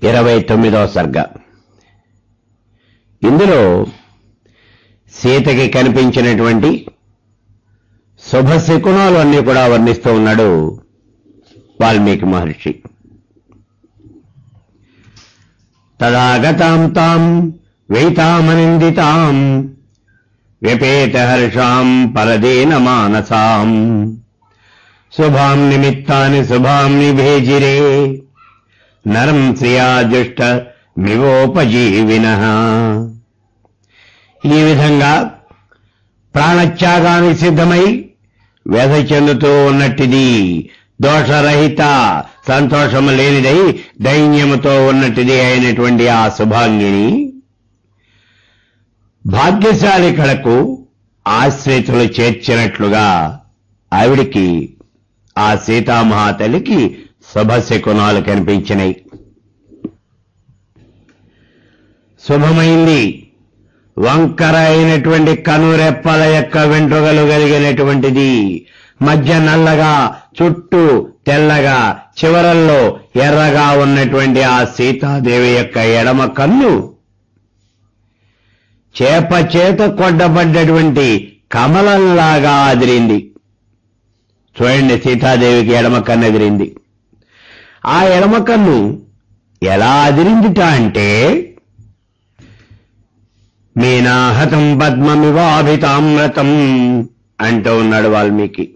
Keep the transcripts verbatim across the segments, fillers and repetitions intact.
ఇరవై తొమ్మిదవ సర్గ. ఇందులో సీతకి కనిపించినటువంటి శుభశకునాలు అన్నీ కూడా వర్ణిస్తూ ఉన్నాడు వాల్మీకి మహర్షి. తదాగతాం తాం వైతామనిందితాం వ్యపేత హర్షాం పరదేన మానసాం శుభాం నిమిత్తాని శుభాం నిభేజిరే నరం శ్రియాజుష్ట మివోపజీవినః. ఈ విధంగా ప్రాణత్యాగానికి సిద్ధమై వ్యధ చెందుతూ ఉన్నట్టిది, దోషరహిత సంతోషము లేనిదై దైన్యముతో ఉన్నట్టిది అయినటువంటి ఆ శుభాంగిని భాగ్యశాలి కళకు ఆశ్రితులు చేర్చినట్లుగా ఆవిడికి, ఆ సీతామహాతల్లికి శుభశకునాలు కనిపించినాయి. శుభమైంది. వంకర అయినటువంటి కనురెప్పల యొక్క వెంట్రుకలు కలిగినటువంటిది, మధ్య నల్లగా చుట్టూ తెల్లగా చివరల్లో ఎర్రగా ఉన్నటువంటి ఆ సీతాదేవి యొక్క ఎడమ కన్ను చేప చేత కొట్టబడ్డటువంటి కమలంలాగా అదిరింది. చూడండి, సీతాదేవికి ఎడమ కన్ను ఎదిరింది. ఆ ఎడమ కన్ను ఎలా అదిరిందిట అంటే, మీనాహతం పద్మమివాభితామ్రతం అంటూ ఉన్నాడు వాల్మీకి.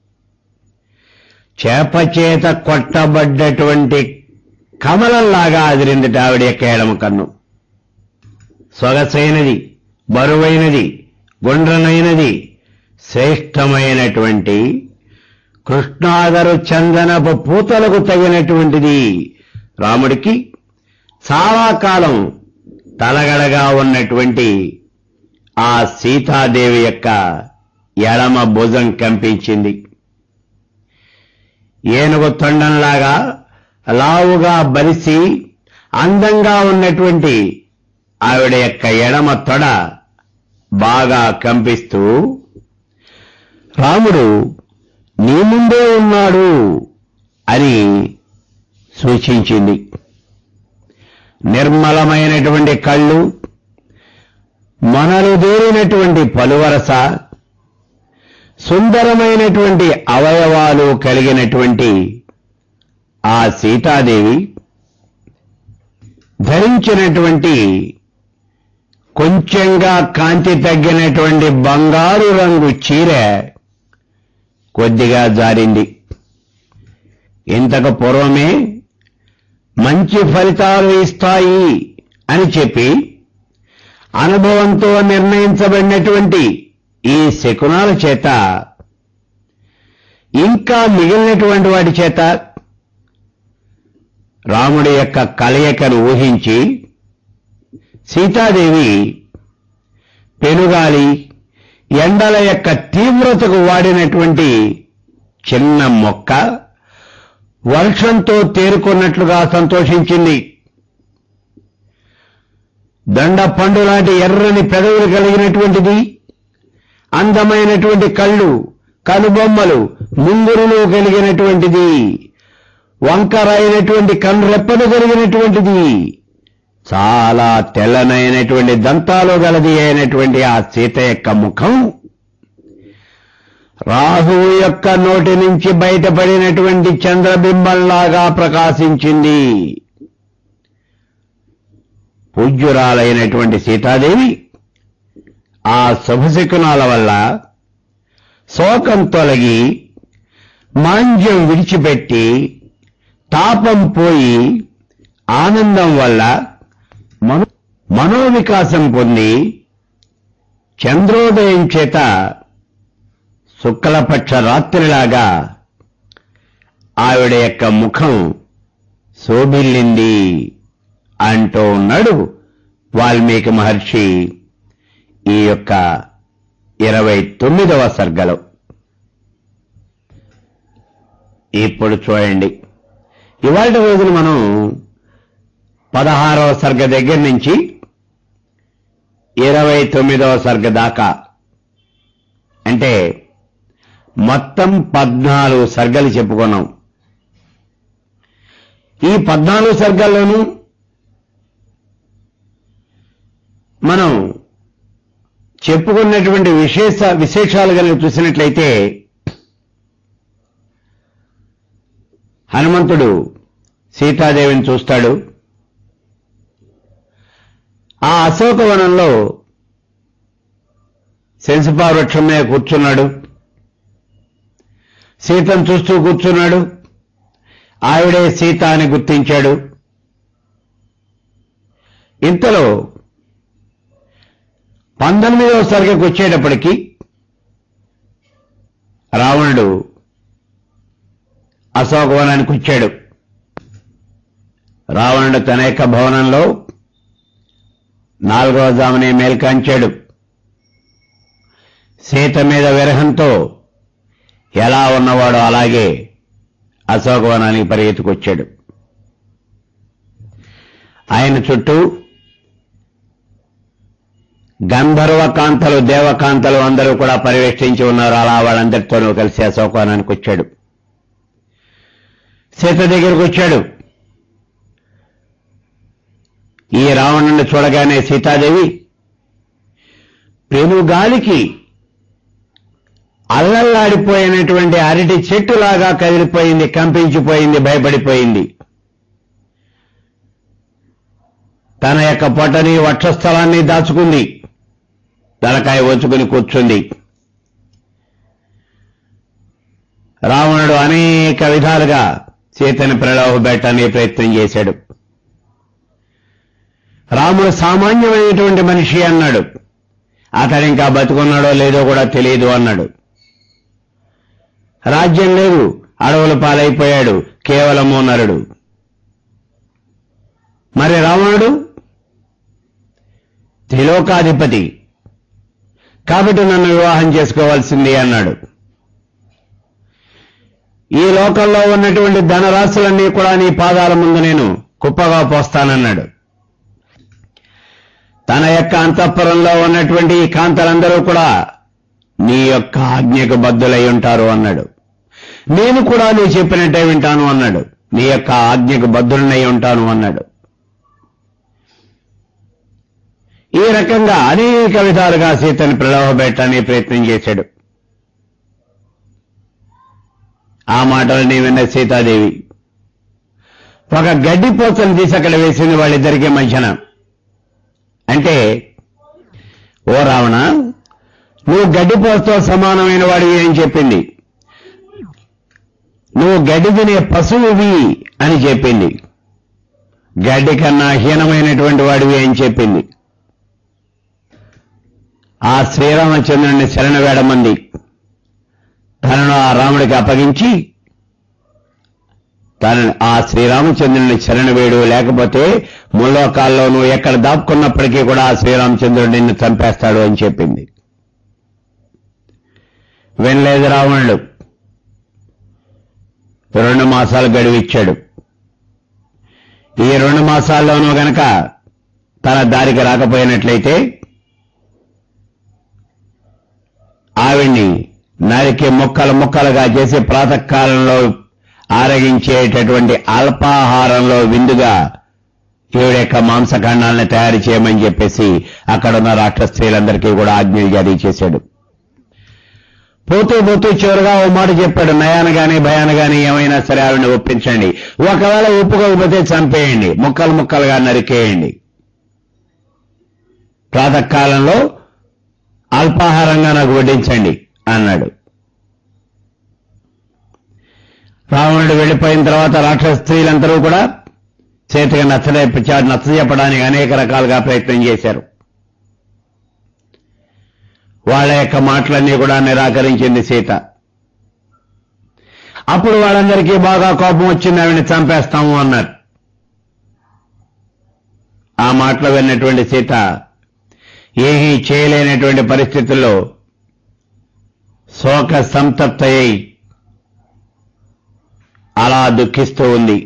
చేప చేత కొట్టబడ్డటువంటి కమలంలాగా అదిరిందిట ఆవిడ యొక్క ఎడమ కన్ను. సొగసైనది, బరువైనది, గుండ్రనైనది, శ్రేష్టమైనటువంటి కృష్ణాగరు చందనపు పూతలకు తగినటువంటిది. రాముడికి చాలా కాలం తలగడగా ఉన్నటువంటి ఆ సీతాదేవి యొక్క ఎడమ భుజం కంపించింది. ఏనుగు తొండంలాగా లావుగా బలిసి అందంగా ఉన్నటువంటి ఆవిడ యొక్క ఎడమ తొడ బాగా కంపిస్తూ, రాముడు నీ ముందే ఉన్నాడు అని సూచించింది. నిర్మలమైనటువంటి కళ్ళు, మనలు దేరినటువంటి పలువరస, సుందరమైనటువంటి అవయవాలు కలిగినటువంటి ఆ సీతాదేవి ధరించినటువంటి కొంచెంగా కాంతి తగ్గినటువంటి బంగారు రంగు చీర కొద్దిగా జారింది. ఇంతకు పూర్వమే మంచి ఫలితాలు ఇస్తాయి అని చెప్పి అనుభవంతో నిర్ణయించబడినటువంటి ఈ శకునాల చేత, ఇంకా మిగిలినటువంటి వాటి చేత రాముడి యొక్క కలయికను ఊహించి సీతాదేవి పెనుగాలి, ఎండల యొక్క తీవ్రతకు వాడినటువంటి చిన్న మొక్క వర్షంతో తేరుకున్నట్లుగా సంతోషించింది. దండ పండు లాంటి ఎర్రని పెదవులు కలిగినటువంటిది, అందమైనటువంటి కళ్ళు, కనుబొమ్మలు, ముంగురులు కలిగినటువంటిది, వంకరైనటువంటి కనురెప్పలు కలిగినటువంటిది, చాలా తెల్లనైనటువంటి దంతాలు గలది అయినటువంటి ఆ సీత యొక్క ముఖం రాహువు యొక్క నోటి నుంచి బయటపడినటువంటి చంద్రబింబంలాగా ప్రకాశించింది. పూజ్యురాలైనటువంటి సీతాదేవి ఆ శుభశకునాల వల్ల శోకం తొలగి, మాంద్యం విడిచిపెట్టి, తాపం పోయి, ఆనందం వల్ల మనో మనోవికాసం పొంది, చంద్రోదయం చేత శుక్లపక్ష రాత్రిలాగా ఆవిడ యొక్క ముఖం శోభిల్లింది అంటూ ఉన్నాడు వాల్మీకి మహర్షి ఈ యొక్క ఇరవై తొమ్మిదవ సర్గలో. ఇప్పుడు చూడండి, ఇవాళ రోజున మనం పదహారవ సర్గ దగ్గర నుంచి ఇరవై తొమ్మిదవ సర్గ దాకా, అంటే మొత్తం పద్నాలుగు సర్గలు చెప్పుకున్నాం. ఈ పద్నాలుగు సర్గల్లోనూ మనం చెప్పుకున్నటువంటి విశేష విశేషాలు కనుక చూసినట్లయితే హనుమంతుడు సీతాదేవిని చూస్తాడు. ఆ అశోకవనంలో శంశపా వృక్షం మీద కూర్చున్నాడు. సీతను చూస్తూ కూర్చున్నాడు. ఆవిడే సీత అని గుర్తించాడు. ఇంతలో పంతొమ్మిదవ సరిగకు వచ్చేటప్పటికి రావణుడు అశోకవనానికి వచ్చాడు. రావణుడు తన యొక్క భవనంలో నాలుగవ జామునే మేల్కాంచాడు. సీత మీద విరహంతో ఎలా ఉన్నవాడో అలాగే అశోకవనానికి పరిగెత్తుకొచ్చాడు. ఆయన చుట్టూ గంధర్వ కాంతలు, దేవకాంతలు అందరూ కూడా పరివేష్టించి ఉన్నారు. అలా వాళ్ళందరితోనూ కలిసి అశోకవనానికి వచ్చాడు. సీత దగ్గరకు వచ్చాడు. ఈ రావణుని చూడగానే సీతాదేవి పెనుగాలికి అల్లల్లాడిపోయినటువంటి అరటి చెట్టులాగా కదిలిపోయింది, కంపించిపోయింది, భయపడిపోయింది. తన యొక్క పొట్టని వక్షస్థలాన్ని దాచుకుంది. తలకాయ వచ్చుకుని కూర్చుంది. రావణుడు అనేక విధాలుగా సీతని ప్రలోభపెట్టడానికి ప్రయత్నం చేశాడు. రాముడు సామాన్యమైనటువంటి మనిషి అన్నాడు. అతడు ఇంకా బతుకున్నాడో లేదో కూడా తెలియదు అన్నాడు. రాజ్యం లేదు, అడవుల పాలైపోయాడు, కేవలము నరుడు. మరి రావణుడు త్రిలోకాధిపతి కాబట్టి నన్ను వివాహం చేసుకోవాల్సింది అన్నాడు. ఈ లోకంలో ఉన్నటువంటి ధనరాశులన్నీ కూడా నీ పాదాల ముందు నేను కుప్పగా పోస్తానన్నాడు. తన యొక్క అంతఃపురంలో ఉన్నటువంటి ఈ కాంతలందరూ కూడా నీ యొక్క ఆజ్ఞకు బద్ధులై ఉంటారు అన్నాడు. నేను కూడా నీ చెప్పినట్టే వింటాను అన్నాడు. నీ యొక్క ఆజ్ఞకు బద్ధులనై ఉంటాను అన్నాడు. ఈ రకంగా అనేక విధాలుగా సీతని ప్రలోభపెట్టడానికి ప్రయత్నం చేశాడు. ఆ మాటలని విన్న సీతాదేవి ఒక గడ్డి పోచను తీసి అక్కడ వేసింది వాళ్ళిద్దరికీ మధ్యన. అంటే, ఓ రావణ, నువ్వు గడ్డిపోతో సమానమైన వాడివి అని చెప్పింది. నువ్వు గడ్డి తినే పశువువి అని చెప్పింది. గడ్డి కన్నా హీనమైనటువంటి వాడివి అని చెప్పింది. ఆ శ్రీరామచంద్రుడిని శరణ వేడమంది. తనను ఆ రాముడికి అప్పగించి తన ఆ శ్రీరామచంద్రుని శరణ వేడు, లేకపోతే ముల్లోకాల్లో నువ్వు ఎక్కడ దాక్కున్నప్పటికీ కూడా ఆ శ్రీరామచంద్రుడు నిన్ను చంపేస్తాడు అని చెప్పింది. వినలేదు రావణుడు. రెండు మాసాలు గడువిచ్చాడు. ఈ రెండు మాసాల్లోనూ గనక తన దారికి రాకపోయినట్లయితే ఆవిడ్ని నరికి ముక్కలు ముక్కలుగా చేసి ప్రాతకాలంలో ఆరగించేటటువంటి అల్పాహారంలో విందుగా ఈవిడ యొక్క మాంసఖండాలను తయారు చేయమని చెప్పేసి అక్కడున్న రాక్షస స్త్రీలందరికీ కూడా ఆజ్ఞలు జారీ చేశాడు. పోతూ పోతూ చివరిగా ఓ మాట చెప్పాడు, నయాన గాని భయాన గాని ఏమైనా సరే ఆవిడని ఒప్పించండి, ఒకవేళ ఒప్పుకోకపోతే చంపేయండి, ముక్కలు ముక్కలుగా నరికేయండి, ప్రాతకాలంలో అల్పాహారంగా నాకు వడ్డించండి అన్నాడు. రావణుడు వెళ్లిపోయిన తర్వాత రాక్షస స్త్రీలందరూ కూడా చేతిగా నచ్చలే నచ్చ చెప్పడానికి అనేక రకాలుగా ప్రయత్నం చేశారు. వాళ్ళ యొక్క మాటలన్నీ కూడా నిరాకరించింది సీత. అప్పుడు వాళ్ళందరికీ బాగా కోపం వచ్చింది, ఆవిడని చంపేస్తాము అన్నారు. ఆ మాటలు విన్నటువంటి సీత ఏమీ చేయలేనటువంటి పరిస్థితుల్లో శోక సంతప్తయ్యి అలా దుఃఖిస్తూ ఉంది.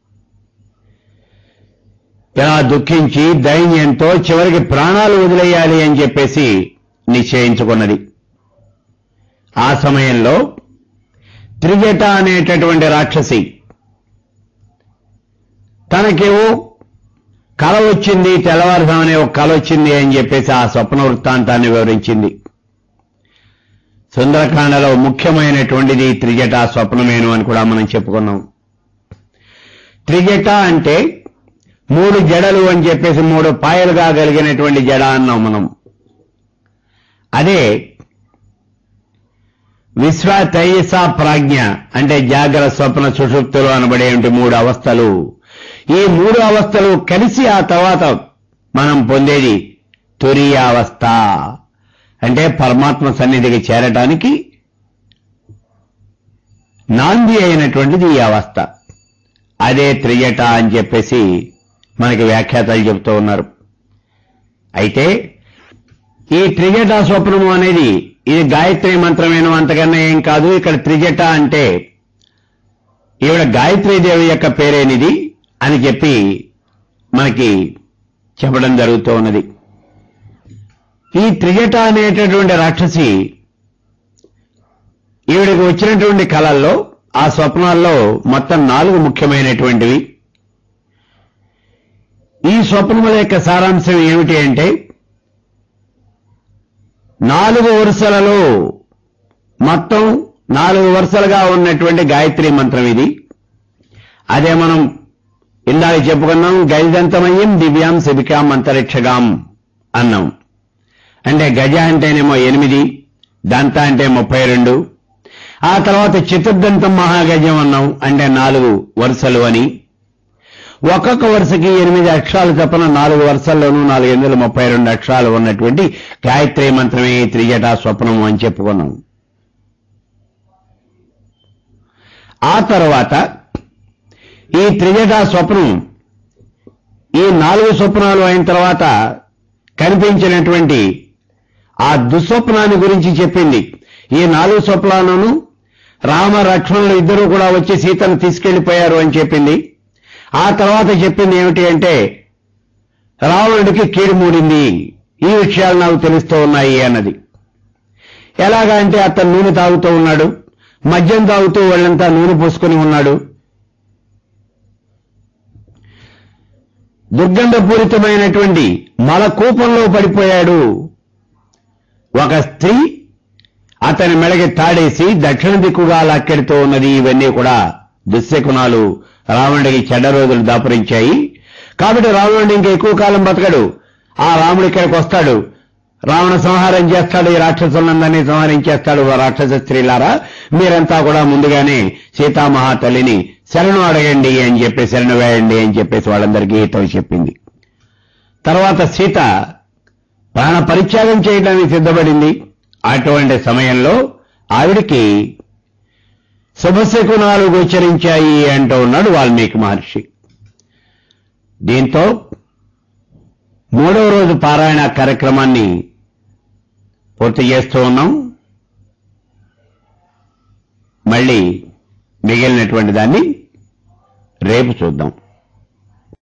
ఇలా దుఃఖించి దైన్యంతో చివరికి ప్రాణాలు వదిలేయాలి అని చెప్పేసి నిశ్చయించుకున్నది. ఆ సమయంలో త్రిజట అనేటటువంటి రాక్షసి తనకేవో కల వచ్చింది, తెల్లవారుజామునే ఒక కల వచ్చింది అని చెప్పేసి ఆ స్వప్న వృత్తాంతాన్ని వివరించింది. సుందరకాండలో ముఖ్యమైనటువంటిది త్రిజటా స్వప్నమేను అని కూడా మనం చెప్పుకున్నాం. త్రిజట అంటే మూడు జడలు అని చెప్పేసి మూడు పాయలుగా కలిగినటువంటి జడ అన్నాం మనం. అదే విశ్వ తైజస ప్రాజ్ఞ అంటే జాగ్రత్త, స్వప్న, సుషుప్తులు అనబడేటువంటి మూడు అవస్థలు. ఈ మూడు అవస్థలు కలిసి ఆ తర్వాత మనం పొందేది తురీయావస్థ. అంటే పరమాత్మ సన్నిధికి చేరటానికి నాంది అయినటువంటిది ఈ అవస్థ. అదే త్రిజట అని చెప్పేసి మనకి వ్యాఖ్యాతలు చెబుతూ ఉన్నారు. అయితే ఈ త్రిజట స్వప్నము అనేది ఇది గాయత్రి మంత్రమేను, అంతకన్నా ఏం కాదు. ఇక్కడ త్రిజట అంటే ఈవిడ గాయత్రీదేవి యొక్క పేరేనిది అని చెప్పి మనకి చెప్పడం జరుగుతూ ఉన్నది. ఈ త్రిజట అనేటటువంటి రాక్షసి ఈవిడికి వచ్చినటువంటి కళల్లో, ఆ స్వప్నాల్లో మొత్తం నాలుగు ముఖ్యమైనటువంటివి. ఈ స్వప్నముల యొక్క సారాంశం ఏమిటి అంటే, నాలుగు వరుసలలో మొత్తం నాలుగు వరుసలుగా ఉన్నటువంటి గాయత్రి మంత్రం ఇది. అదే మనం ఇందాక చెప్పుకున్నాం, గజదంతమయ్యం దివ్యాం శిబికాం అంతరిక్షగాం అన్నాం. అంటే గజ అంటేనేమో ఎనిమిది, దంత అంటే ముప్పై రెండు, ఆ తర్వాత చతుర్దంతం మహాగజం అన్నాం, అంటే నాలుగు వరుసలు అని. ఒక్కొక్క వరుసకి ఎనిమిది అక్షరాలు తప్పన నాలుగు వరుసల్లోనూ నాలుగు ఎనిమిది ముప్పై రెండు అక్షరాలు ఉన్నటువంటి గాయత్రి మంత్రమే త్రిజటా స్వప్నము అని చెప్పుకున్నాం. ఆ తర్వాత ఈ త్రిజటా స్వప్నం ఈ నాలుగు స్వప్నాలు అయిన తర్వాత కనిపించినటువంటి ఆ దుస్వప్నాన్ని గురించి చెప్పింది. ఈ నాలుగు స్వప్నాలను రామ లక్ష్మణులు ఇద్దరూ కూడా వచ్చి సీతను తీసుకెళ్లిపోయారు అని చెప్పింది. ఆ తర్వాత చెప్పింది ఏమిటి అంటే, రావణుడికి కీడు మూడింది, ఈ విషయాలు నాకు తెలుస్తూ ఉన్నాయి అన్నది. ఎలాగా అంటే, అతను నూనె తాగుతూ ఉన్నాడు, మద్యం తాగుతూ వాళ్ళంతా నూనె పోసుకుని ఉన్నాడు. దుర్గంధపూరితమైనటువంటి మలకూపంలో పడిపోయాడు. ఒక స్త్రీ అతని మెడకి తాడేసి దక్షిణ దిక్కుగా లాక్కెడుతూ ఉన్నది. ఇవన్నీ కూడా దుశ్శకునాలు రావణుడికి చెడ్డ రోజులు దాపురించాయి. కాబట్టి రావణుడు ఇంకా ఎక్కువ కాలం బతకడు. ఆ రాముడు ఇక్కడికి వస్తాడు, రావణ సంహారం చేస్తాడు, ఈ రాక్షసులందరినీ సంహరించేస్తాడు. రాక్షస స్త్రీలారా, మీరంతా కూడా ముందుగానే సీతామహాతల్లిని శరణు అడగండి అని చెప్పి, శరణు వేయండి అని చెప్పేసి వాళ్ళందరికీ హితవు చెప్పింది. తర్వాత సీత ప్రాణ పరిత్యాగం చేయడానికి సిద్ధపడింది. అటువంటి సమయంలో ఆవిడికి శుభశకునాలు గోచరించాయి అంటూ ఉన్నాడు వాల్మీకి మహర్షి. దీంతో మూడవ రోజు పారాయణ కార్యక్రమాన్ని పూర్తి చేస్తూ ఉన్నాం. మళ్ళీ మిగిలినటువంటి దాన్ని రేపు చూద్దాం.